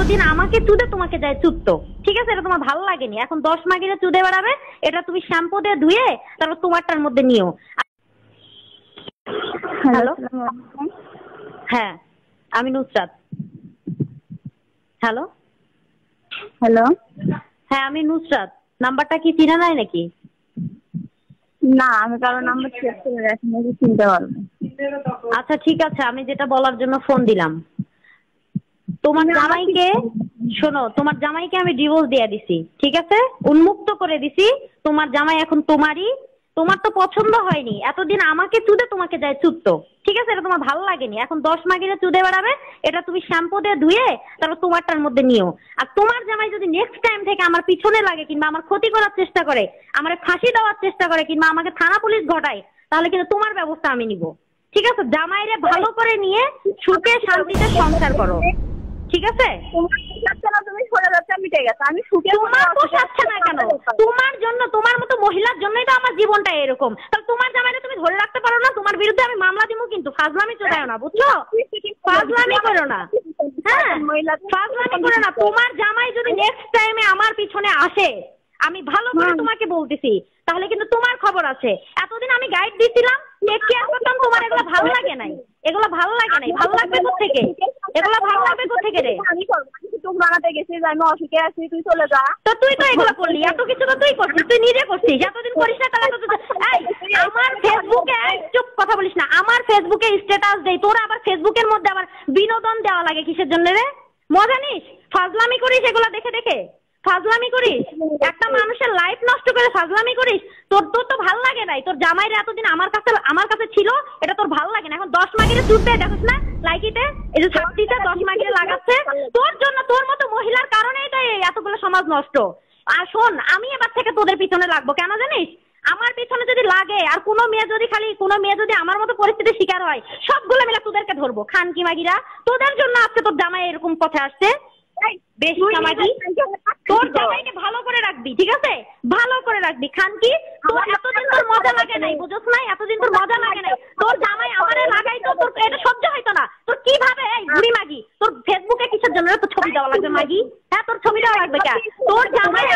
এতদিন আমাকে চুদে তোমাকে যায় চুদতো, ঠিক আছে? এটা তোমার ভালো লাগেনি, এখন 10 মাগিরে চুদে বেড়াবে, এটা তুমি শ্যাম্পু দিয়ে ধুয়ে তারপর তোমারটার মধ্যে নিও। হ্যালো, হ্যাঁ আমি নুসরাত। হ্যালো হ্যালো, হ্যাঁ আমি নুসরাত। নাম্বারটা কি চিনা নাই নাকি? না আমি কারো নাম্বার সেভ করে রাখিনি, চিনতে পারবো। আচ্ছা ঠিক আছে, আমি যেটা বলার জন্য ফোন দিলাম, তোমার জামাইকে শোনো, তোমার জামাইকে আমি ডিভোর্স দিয়ে দিছি, ঠিক আছে? উন্মুক্ত করে দিছি। তোমার জামাই এখন তোমারই। তোমার তো পছন্দ হয়নি, এতদিন আমাকে চুদে তোমাকে যায় চুদতো, ঠিক আছে? এটা তোমার ভালো লাগেনি, এখন 10 মাগিরে চুদে বেড়াবে, এটা তুমি শ্যাম্পু দিয়ে ধুয়ে তারপর তোমারটার মধ্যে নিও। আর তোমার জামাই যদি নেক্সট টাইম থেকে আমার পিছনে লাগে কিংবা আমার ক্ষতি করার চেষ্টা করে, আমার ফাঁসি দেওয়ার চেষ্টা করে কিংবা আমাকে থানা পুলিশ ঘটায়, তাহলে কিন্তু তোমার ব্যবস্থা আমি নিব, ঠিক আছে? জামাইরে ভালো করে নিয়ে সুখে শান্তিতে সংসার করো, ঠিক আছে? তুমি সরে যাচ্ছে, মিটে গেছে। আমি সুখে তোমার পোষাচ্ছে না কেন? তোমার জন্য, তোমার মতো মহিলার জন্যই তো আমার জীবনটা এরকম। তাহলে তোমার জামাইরে তুমি ধরে রাখতে পারো না? তোমার বিরুদ্ধে আমি মামলা দিব, কিন্তু ফাজলামি চোদায় না, বুঝছো? ফাজলামি করো না, হ্যাঁ ফাজলামি করো না। তোমার জামাই যদি নেক্সট টাইমে আমার পিছনে আসে, আমি ভালো করে তোমাকে বলতেছি, তাহলে কিন্তু তোমার খবর আছে। এতদিন আমি গাইড দিছিলাম, টেক কেয়ার করতাম, তোমার এগুলো ভালো লাগে নাই, এগুলো ভালো লাগে নাই। ভালো লাগবে কোত্থেকে? এগুলো ভালো লাগবে কোত্থেকে রে? আমি টুক বানাতে গেছি, আমি অসুখে আছি, তুই চলে যা। তো তুই তো এগুলো করলি, এত কিছু তো তুই করছিস, তুই নিজে করছিস। এতদিন করিস না, তাহলে আমার ফেসবুকে, চুপ কথা বলিস না, আমার ফেসবুকে স্ট্যাটাস দেই, তোর আবার ফেসবুকের মধ্যে আবার বিনোদন দেওয়া লাগে কিসের জন্য রে? মজা নিস? ফাজলামি করিস এগুলা দেখে দেখে, ফাজলামি করিস, একটা মানুষের লাইফ নষ্ট করে ফাজলামি করিস। তোর তোর তো ভালো লাগে নাই, তোর জামাইরা এতদিন আমার কাছে ছিল, এটা তোর ভালো লাগে না। এখন 10 মাগিরে চুপ দেয়, দেখোস না লাইকিতে, এই যে ছাত্রীতে 10 মাগিরে লাগাচ্ছে তোর জন্য, তোর মতো মহিলার কারণেই তো এই এতগুলো সমাজ নষ্ট। আর শোন, আমি এবার থেকে তোদের পিছনে লাগবো, কেন জানিস? আমার পিছনে যদি লাগে আর কোনো মেয়ে যদি আমার মতো পরিস্থিতির শিকার হয়, সবগুলো মিলে তোদেরকে ধরবো। খানকি মাগিরা, তোদের জন্য আজকে তোর জামাই এরকম পথে আসছে। বেশ মাগি, তোর জামাইকে ভালো করে রাখবি, ঠিক আছে? ভালো করে রাখবি। খানকি, তোর এতদিন তোর মজা লাগে নাই, বুঝছ না? এতদিন তোর মজা লাগে নাই, তোর জামাই আমারে লাগাইতো, তোর এটা সহ্য হইতো না। তোর কিভাবে এই বুড়ি মাগি, তোর ফেসবুকে কিসের জন্য তোর ছবি দেওয়া লাগবে মাগি? হ্যাঁ তোর ছবি দেওয়া লাগবে কেন? তোর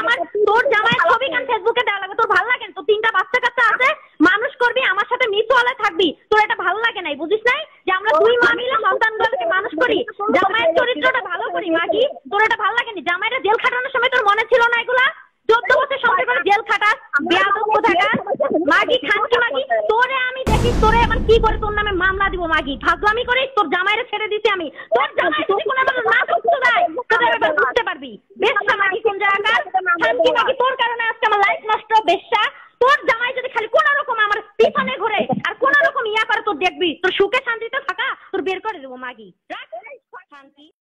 জামাই ছবি কেন ফেসবুকে দেওয়া লাগবে? তোর ভালো লাগে? তোর 3টা বাচ্চা কাচ্চা আছে, মানুষ করবি, আমার সাথে মিথওয়ালে থাকবি, তোর এটা ভালো লাগে নাই, বুঝিস নাই? যে আমরা 2 মা মিলে সন্তানগুলোকে মানুষ করি, জামাইয়ের চরিত্রটা ভালো করি মাগি, তোর এটা ভালো লাগেনি? জামাইরা জেল খাটানোর সময় তোর মনে ছিল না এগুলা? 14 বছর সংসার করে জেল খাটাস, বেয়াদব কোথাকার মাগি, খানকি মাগি। তোরে আমি দেখিস, তোরে আমার কি করে তোর নামে মামলা দিব মাগি। ফাজলামি করিস, তোর জামাইরে ছেড়ে দিছি আমি। তোর জামাই যদি কোনো আমার না করতে দেয়, তোদের এবার বুঝতে পারবি। বেশ্যা মাগি কোন জায়গাকার, খানকি মাগি, তোর কারণে আজকে আমার লাইফ নষ্ট। বেশ্যা, তোর জামাই যদি খালি কোন রকম আমার পিছনে ঘুরে আর কোন রকম ইয়া করে, তোর দেখবি তোর সুখে শান্তিতে থাকা তোর বের করে দেবো মাগি। রাখ খানকি।